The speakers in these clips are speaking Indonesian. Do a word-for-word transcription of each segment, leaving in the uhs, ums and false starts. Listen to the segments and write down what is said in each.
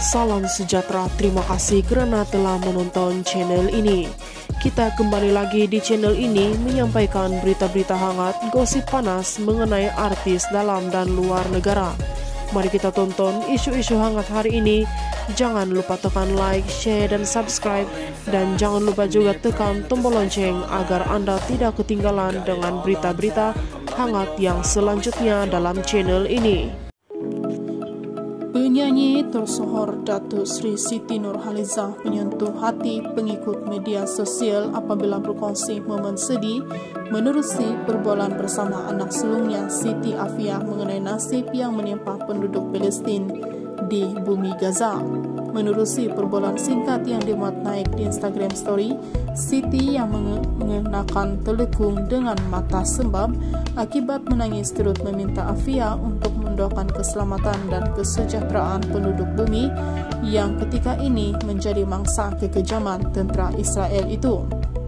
Salam sejahtera, terima kasih karena telah menonton channel ini. Kita kembali lagi di channel ini menyampaikan berita-berita hangat, gosip panas mengenai artis dalam dan luar negara. Mari kita tonton isu-isu hangat hari ini. Jangan lupa tekan like, share, dan subscribe. Dan jangan lupa juga tekan tombol lonceng agar Anda tidak ketinggalan dengan berita-berita hangat yang selanjutnya dalam channel ini. Penyanyi tersohor Datuk Sri Siti Nurhalizah menyentuh hati pengikut media sosial apabila berkongsi momen sedih menerusi perbualan bersama anak sulungnya Siti Afiah mengenai nasib yang menimpa penduduk Palestin di bumi Gaza. Menerusi perbualan singkat yang dimuat naik di Instagram Story, Siti yang mengenakan telekung dengan mata sembab akibat menangis turut meminta Afiah untuk mendoakan keselamatan dan kesejahteraan penduduk bumi yang ketika ini menjadi mangsa kekejaman tentera Israel itu.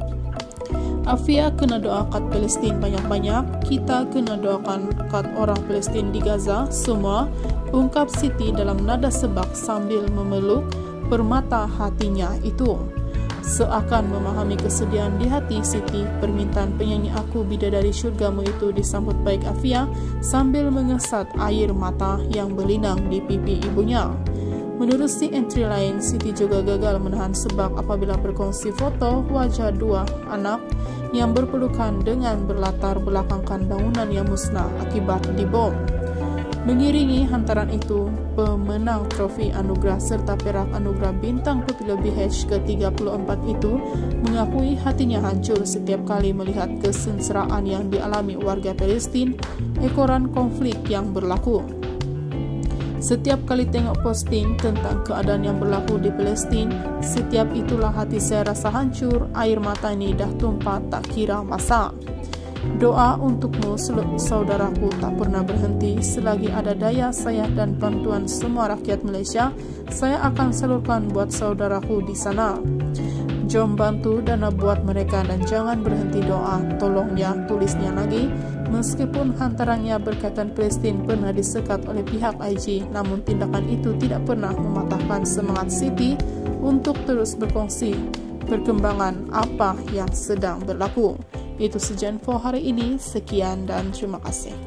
Afiah kena doa kat Palestin banyak-banyak, kita kena doakan kat orang Palestin di Gaza semua, ungkap Siti dalam nada sebak sambil memeluk permata hatinya itu. Seakan memahami kesedihan di hati Siti, permintaan penyanyi Aku Bidadari Syurgamu itu disambut baik Afiah sambil mengesat air mata yang berlinang di pipi ibunya. Menurut si entry lain, Siti juga gagal menahan sebab apabila berkongsi foto wajah dua anak yang berpelukan dengan berlatar belakangkan bangunan yang musnah akibat dibom. Mengiringi hantaran itu, pemenang trofi anugerah serta perak anugerah bintang Popular B H ke tiga puluh empat itu mengakui hatinya hancur setiap kali melihat kesengsaraan yang dialami warga Palestin ekoran konflik yang berlaku. Setiap kali tengok posting tentang keadaan yang berlaku di Palestin, setiap itulah hati saya rasa hancur, air mata ini dah tumpah tak kira masa. Doa untukmu saudaraku tak pernah berhenti, selagi ada daya saya dan bantuan semua rakyat Malaysia, saya akan salurkan buat saudaraku di sana. Jom bantu dana buat mereka dan jangan berhenti doa, tolong ya, tulisnya lagi. Meskipun hantarannya berkaitan Palestin pernah disekat oleh pihak I G, namun tindakan itu tidak pernah mematahkan semangat Siti untuk terus berkongsi perkembangan apa yang sedang berlaku. Itu saja info hari ini, sekian dan terima kasih.